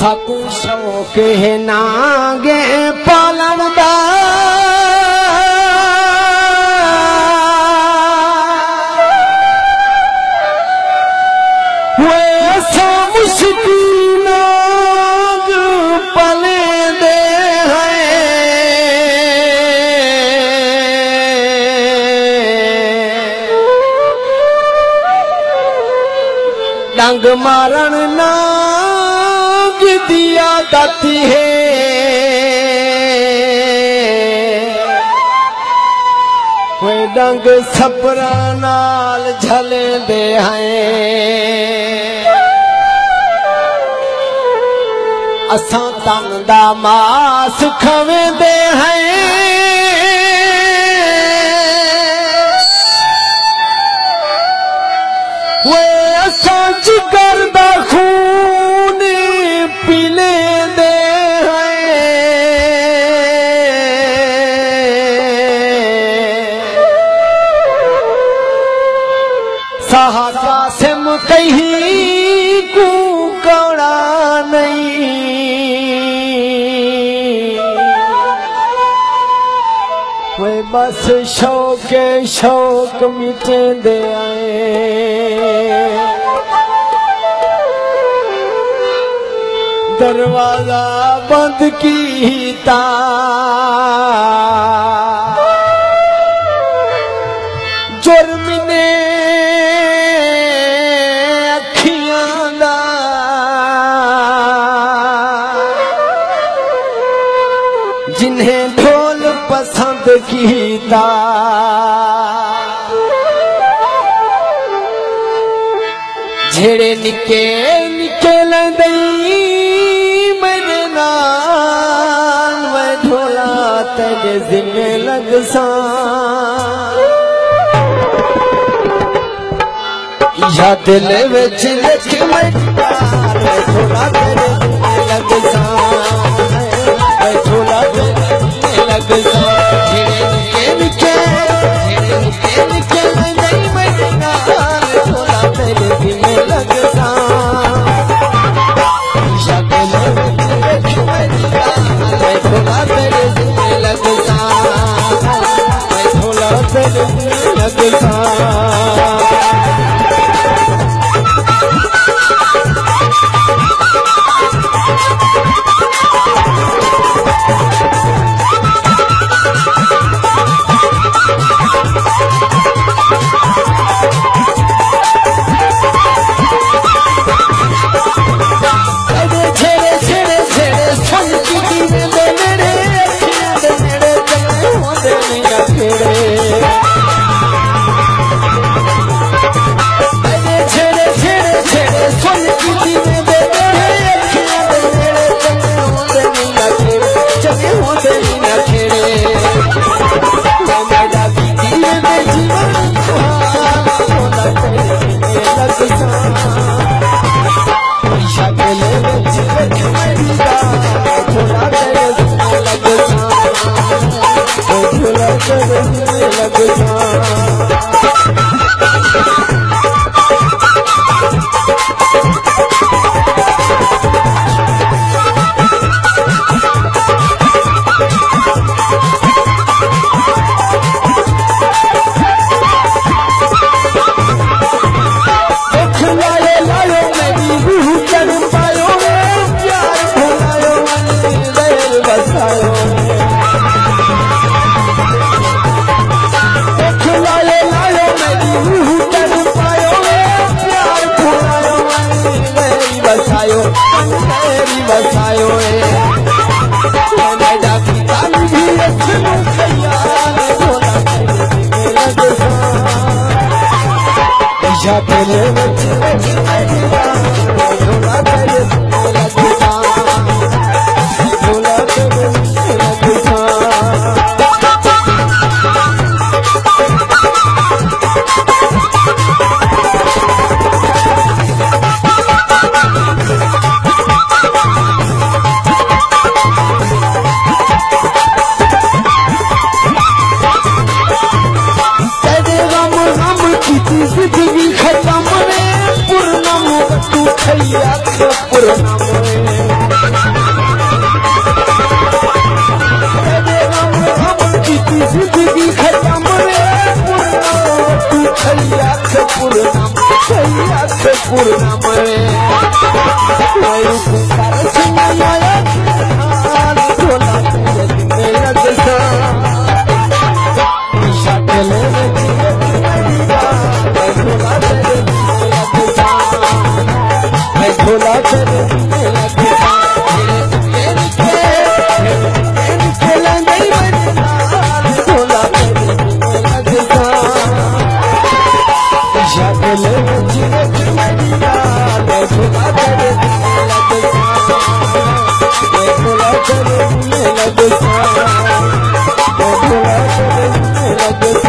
साकू शौक है नागे पालन दा वैसा मुश्किल नाग पले दे हैं डंग मारण नाग दिया दाती है वे डंग छपरा नाल झले दे हैं असां तन दा मास खवे दे हैं वे असां जिगर दा खून पीले दे हैं साहा कासिम कहीं को कौड़ा नहीं वे बस शौक मिटे दे आए दरवाजा बंद कीता जुर्म ने अखियां दा जिन्हें ढोल पसंद कीता झेड़े निके निके लदई मेरे नाल मैं ढोला तेरे जिम्मे लगसा या दिल विच लिख मैं ढोला तेरे जिम्मे लगसा मैं ढोला तेरे जिम्मे लगसा झेड़े निके निके लदई मेरे नाल ढोला तेरे जिम्मे लगसा या दिल विच मैं ढोला तेरे जिम्मे लगसा मैं ढोला तेरे जिम्मे लगसा जिंदगी खत्म रे पूर्णम तू खैया पूर्णम झोला तेरे में लगता झोला तेरे में लगता लगता